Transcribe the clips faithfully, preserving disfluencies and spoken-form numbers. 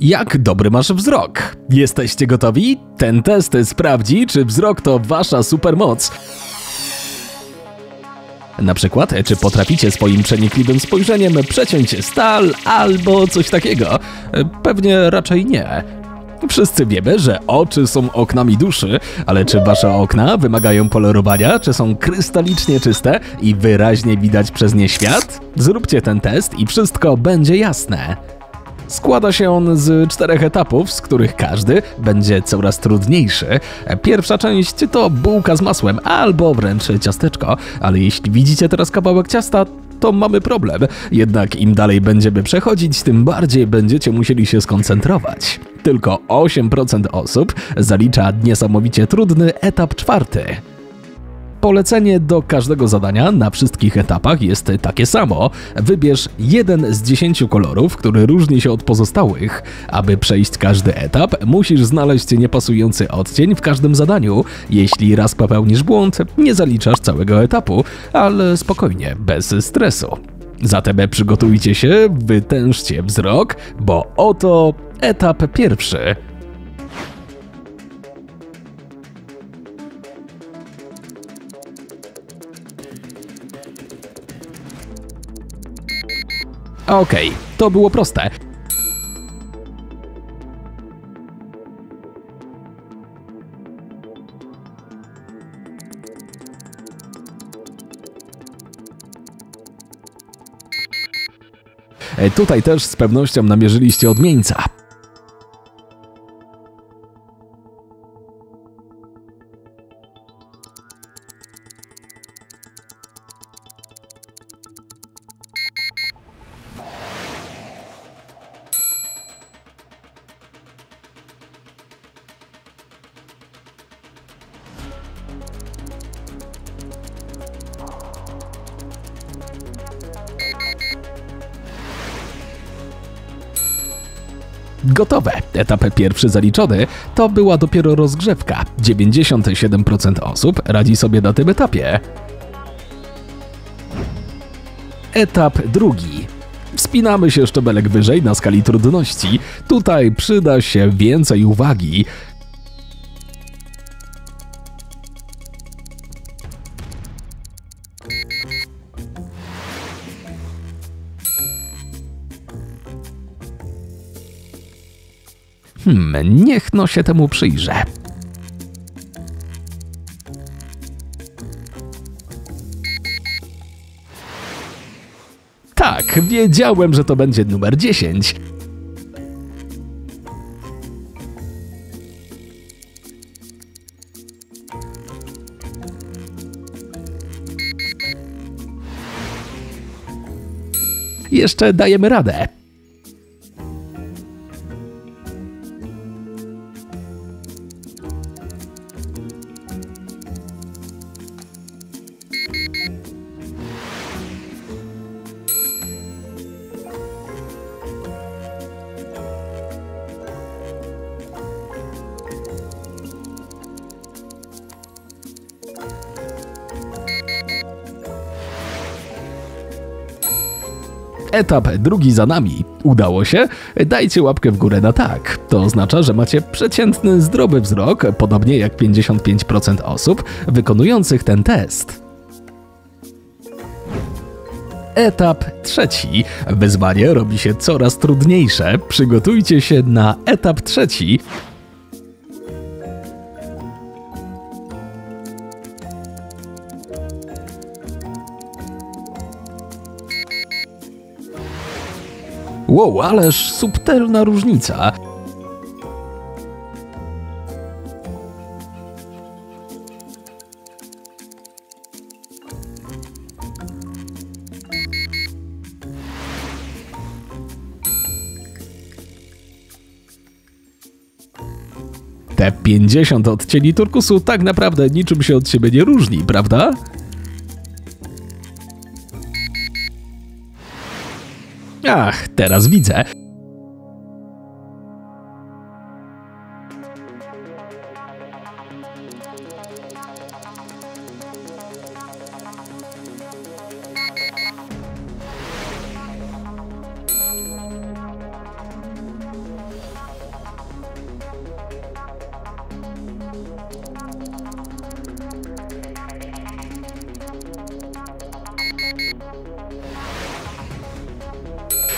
Jak dobry masz wzrok? Jesteście gotowi? Ten test sprawdzi, czy wzrok to wasza supermoc. Na przykład, czy potraficie swoim przenikliwym spojrzeniem przeciąć stal albo coś takiego? Pewnie raczej nie. Wszyscy wiemy, że oczy są oknami duszy, ale czy wasze okna wymagają polerowania, czy są krystalicznie czyste i wyraźnie widać przez nie świat? Zróbcie ten test i wszystko będzie jasne. Składa się on z czterech etapów, z których każdy będzie coraz trudniejszy. Pierwsza część to bułka z masłem albo wręcz ciasteczko, ale jeśli widzicie teraz kawałek ciasta, to mamy problem. Jednak im dalej będziemy przechodzić, tym bardziej będziecie musieli się skoncentrować. Tylko osiem procent osób zalicza niesamowicie trudny etap czwarty. Polecenie do każdego zadania na wszystkich etapach jest takie samo. Wybierz jeden z dziesięciu kolorów, który różni się od pozostałych. Aby przejść każdy etap, musisz znaleźć niepasujący odcień w każdym zadaniu. Jeśli raz popełnisz błąd, nie zaliczasz całego etapu, ale spokojnie, bez stresu. Zatem przygotujcie się, wytężcie wzrok, bo oto etap pierwszy. Okej, okay, to było proste. Tutaj też z pewnością namierzyliście odmieńca. Gotowe. Etap pierwszy zaliczony. To była dopiero rozgrzewka. dziewięćdziesiąt siedem procent osób radzi sobie na tym etapie. Etap drugi. Wspinamy się szczebelek wyżej na skali trudności. Tutaj przyda się więcej uwagi. Hmm, niech no się temu przyjrzę. Tak, wiedziałem, że to będzie numer dziesięć. Jeszcze dajemy radę. Etap drugi za nami. Udało się? Dajcie łapkę w górę na tak. To oznacza, że macie przeciętny, zdrowy wzrok, podobnie jak pięćdziesiąt pięć procent osób wykonujących ten test. Etap trzeci. Wyzwanie robi się coraz trudniejsze. Przygotujcie się na etap trzeci. Wow, ależ subtelna różnica. Te pięćdziesiąt odcieni turkusu tak naprawdę niczym się od siebie nie różni, prawda? Ach, teraz widzę.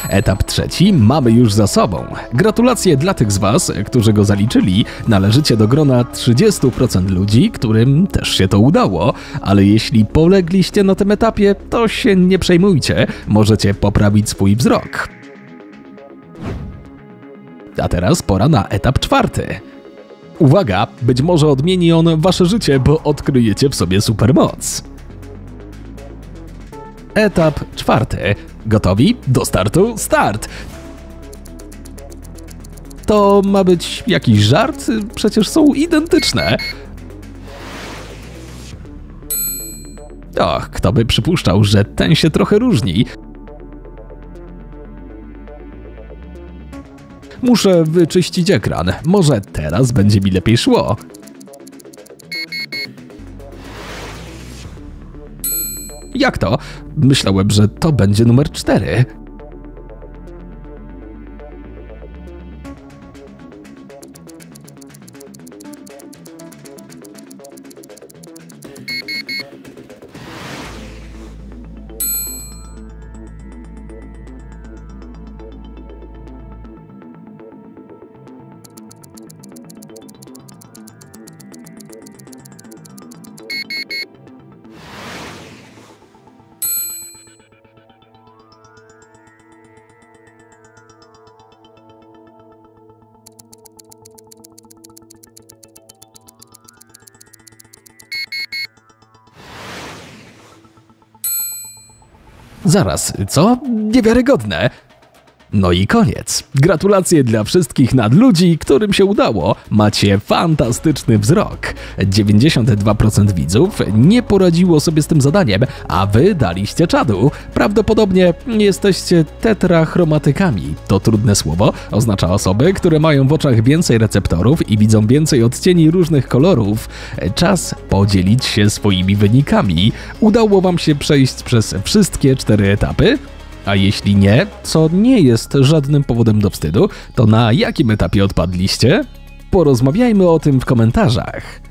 Etap trzeci mamy już za sobą. Gratulacje dla tych z Was, którzy go zaliczyli. Należycie do grona trzydziestu procent ludzi, którym też się to udało, ale jeśli polegliście na tym etapie, to się nie przejmujcie, możecie poprawić swój wzrok. A teraz pora na etap czwarty. Uwaga, być może odmieni on Wasze życie, bo odkryjecie w sobie supermoc. Etap czwarty. Gotowi? Do startu? Start! To ma być jakiś żart? Przecież są identyczne. Och, kto by przypuszczał, że ten się trochę różni. Muszę wyczyścić ekran. Może teraz będzie mi lepiej szło. Jak to? Myślałem, że to będzie numer cztery. Zaraz, co? Niewiarygodne. No i koniec. Gratulacje dla wszystkich nadludzi, którym się udało. Macie fantastyczny wzrok. dziewięćdziesiąt dwa procent widzów nie poradziło sobie z tym zadaniem, a wy daliście czadu. Prawdopodobnie jesteście tetrachromatykami. To trudne słowo, oznacza osoby, które mają w oczach więcej receptorów i widzą więcej odcieni różnych kolorów. Czas podzielić się swoimi wynikami. Udało wam się przejść przez wszystkie cztery etapy? A jeśli nie, co nie jest żadnym powodem do wstydu, to na jakim etapie odpadliście? Porozmawiajmy o tym w komentarzach.